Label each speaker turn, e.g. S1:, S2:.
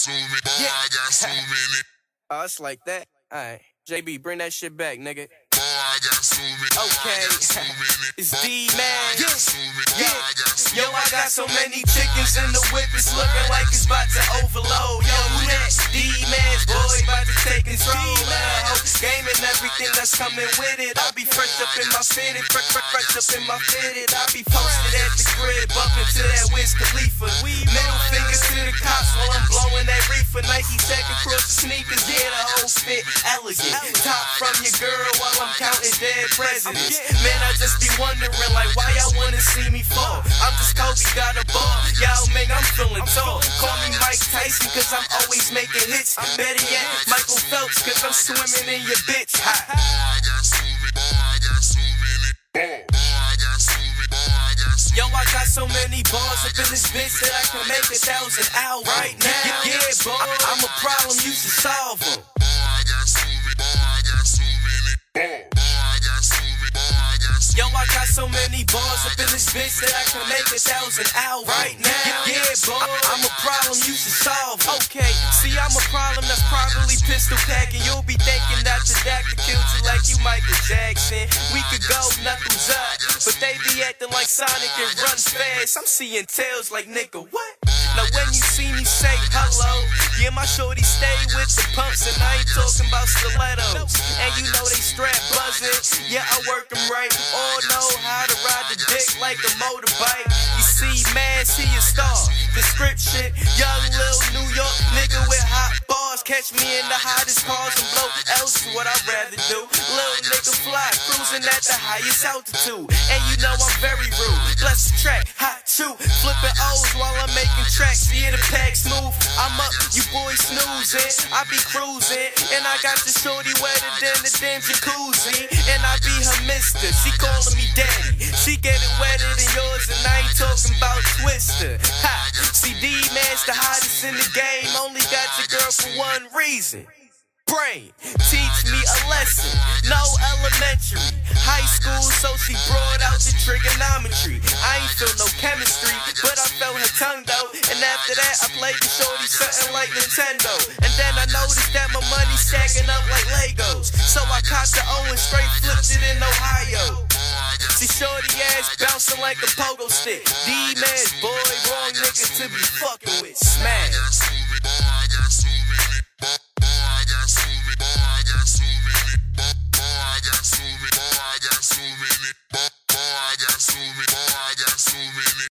S1: so many. Yeah. I got so many.
S2: Oh, it's like that. Alright. JB, bring that shit back, nigga.
S1: I got so many.
S2: Okay. It's D, man.
S1: Yeah.
S2: Yo, I got so many chickens in the whip, it's looking like it's about to overload. Yo, who that? D-man's boy, about to take control. Game and everything that's coming with it. I'll be fresh up in my fitted, fresh up in my fitted. I'll be posted at the crib, bumping to that Wiz Khalifa. Middle fingers to the cops while I'm blowing that reefer. Nike check across the sneakers, yeah, the whole fit elegant. Top from your girl while I'm counting dead presidents. Man, I just be wondering, like, why y'all wanna see me fall? I'm just Kobe, got a ball. Yo, man, I'm feeling tall. Call me Mike Tyson, cause I'm always making hits. Better yet, Michael Phelps, cause I'm swimming in your bitch.
S1: I got so many. I got so many. I got so many. I got so many.
S2: Yo, I got so many bars up in this bitch that I can make 1,000 out right now. Yeah, boy, I'm a problem, you should solve them.
S1: I got so many. I got so many. I got so many. I got so many.
S2: Yo, I got so many bars up in this bitch that I can make 1,000 out right now. Yeah, boy, I'm a problem, you should solve them. Okay, see, I'm a problem that's probably pistol packing. You'll be thinking that the doctor killed you like you Michael Jackson. We could go knuckles up, but they be acting like Sonic and run fast. I'm seeing tails like nigga, what? Now when you see me say hello, yeah, my shorty stay with the pumps, and I ain't talking about stilettos. And you know they strap buzzing, yeah, I work them right. All know how to ride the dick like a motorbike. You see, man, see a star. Description, young little New York nigga with hot bars. Catch me in the hottest cars and blow L's is what I'd rather do. Little nigga fly, cruising at the highest altitude. And you know I'm very rude. Bless the track, hot shoot, flipping O's while I'm making tracks. See the pack smooth, I'm up, you boys snoozing. I be cruising, and I got the shorty wetter than the damn jacuzzi. And I be her mister, she calling me daddy. She get it wetter than yours, and I ain't talking about Twister. Ha, see D-man's the hottest in the game. Only got your girl for one reason. Brain, teach me a lesson. No elementary, high school, so she brought out the trigonometry. I ain't feel no chemistry, but I felt her tongue though. And after that, I played the shorty something like Nintendo. And then I noticed that my money stacking up like Legos. So I caught the O and straight flipped it in Ohio. See shorty ass bouncing like a pogo stick. D-man's boy, wrong nigga to be fucking with. Smash.